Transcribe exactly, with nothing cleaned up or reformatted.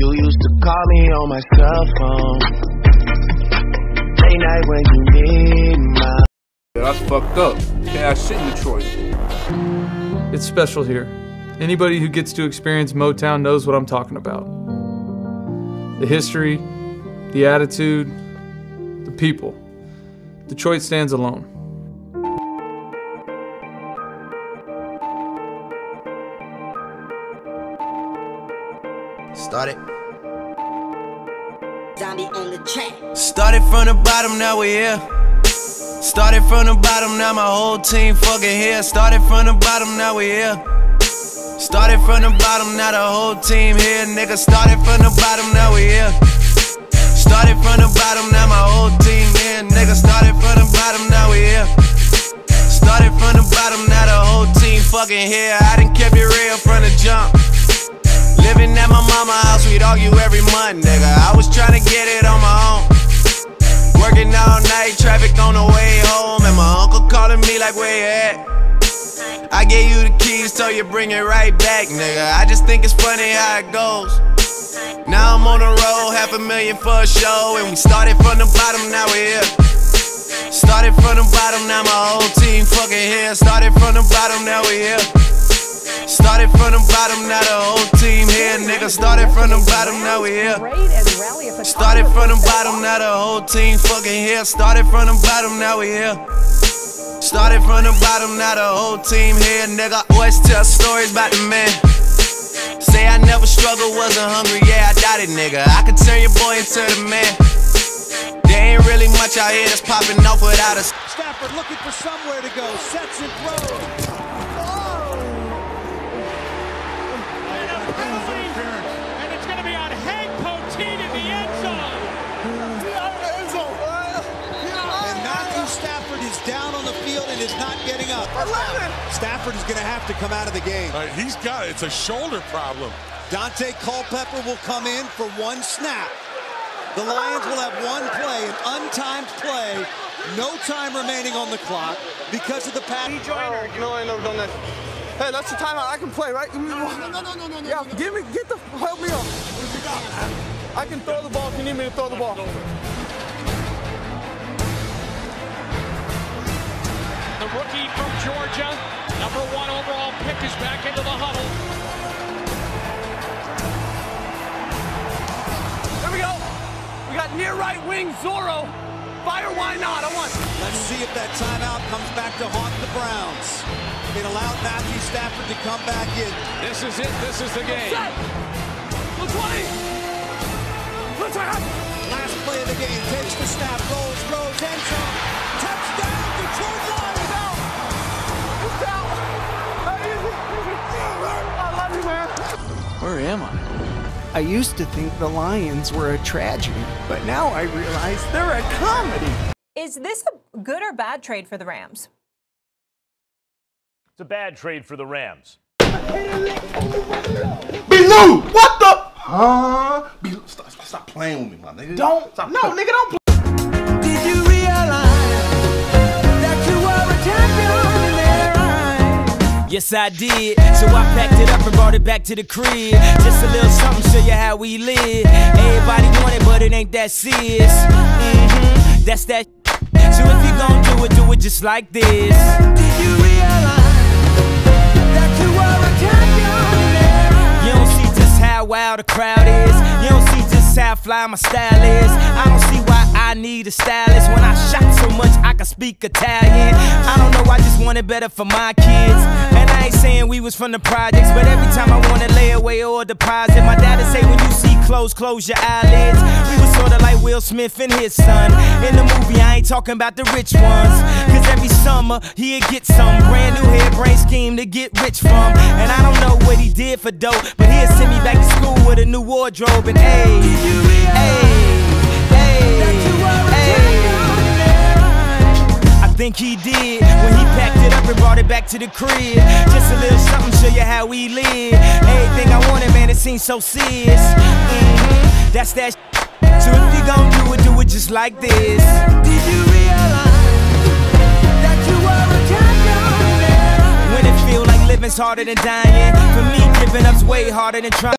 You used to call me on my cell phone. Late night when you need my. That's fucked up. Can't have shit in Detroit. It's special here. Anybody who gets to experience Motown knows what I'm talking about. The history, the attitude, the people. Detroit stands alone. Started. Zombie on the track. Started from the bottom, now we're here. Started from the bottom, now my whole team fucking here. Started from the bottom, now we here. Started from the bottom, now the whole team here. Nigga, started from the bottom, now we here. Started from the bottom, now my whole team here. Nigga, started from the bottom, now we here. Started from the bottom, now the whole team fucking here. I done kept it real from the jump. Living at my mama's house, we'd argue every month, nigga. I was trying to get it on my own. Working all night, traffic on the way home, and my uncle calling me like, where you at? I gave you the keys, told you bring it right back, nigga. I just think it's funny how it goes. Now I'm on the road, half a million for a show, and we started from the bottom, now we're here. Started from the bottom, now my whole team fucking here. Started from the bottom, now we here. Started from the bottom, now the whole team here, nigga. Started from the bottom, now we here. Started from the bottom, now the whole team fucking here. Started from the bottom, now we here. Started from the bottom, now the whole team here, nigga. Always tell stories about the man. Say I never struggled, wasn't hungry, yeah, I doubt it, nigga. I could turn your boy into the man. There ain't really much out here that's popping off without us. Stafford looking for somewhere to go, sets and throws. Down on the field and is not getting up. Stafford is going to have to come out of the game. Uh, he's got it. It's a shoulder problem. Dante Culpepper will come in for one snap. The Lions will have one play, an untimed play, no time remaining on the clock because of the pass. Oh, no, I never done that. Hey, that's the timeout. I can play, right? No, no, no, no, no, no, no. Yeah, give me, get the, help me up. I can throw the ball if you need me to throw the ball. The rookie from Georgia, number one overall pick, is back into the huddle. There we go. We got near right wing Zorro. Fire, why not? I want. Let's see if that timeout comes back to haunt the Browns. It allowed Matthew Stafford to come back in. This is it. This is the game. Set. twenty. Let's have. Last play of the game. Takes the snap. Rolls, rolls, end zone. Touchdown, Detroit Lions. Where am I? I used to think the Lions were a tragedy, but now I realize they're a comedy. Is this a good or bad trade for the Rams? It's a bad trade for the Rams. Bilou, what the? Huh? Bilou, stop, stop playing with me, my nigga. Don't. Stop no, playing. nigga, don't play. Did you realize that you were a champion in their eyes? Yes, I did. So I packed it up and brought it back to the crib. Just a little something, show you how we live. Everybody want it, but it ain't that serious. Mm-hmm, that's that. So if you gon' do it, do it just like this. Did you realize that you were a champion in their eyes? You don't see just how wild the crowd is. You don't see just how fly my style is. I don't see why I need a stylist when I shot so much I can speak Italian. I don't know, I just want it better for my kids. And I ain't saying we was from the projects, but every time I wanna lay away or deposit, my dad'd say when you see clothes, close your eyelids. We was sorta like Will Smith and his son. In the movie, I ain't talking about the rich ones, cause every summer he'd get some brand new hairbrain scheme to get rich from. And I don't know what he did for dope, but he'd send me back to school with a new wardrobe. And ayy, ayy, ayy, I think he did when he packed it up and brought it back to the crib. Just a little something, show you how we live. Everything I wanted, man, it seems so serious. Mm-hmm, that's that. So if you gon' do it, do it just like this. Did you realize that you were a champion? When it feel like living's harder than dying, for me, giving up's way harder than trying.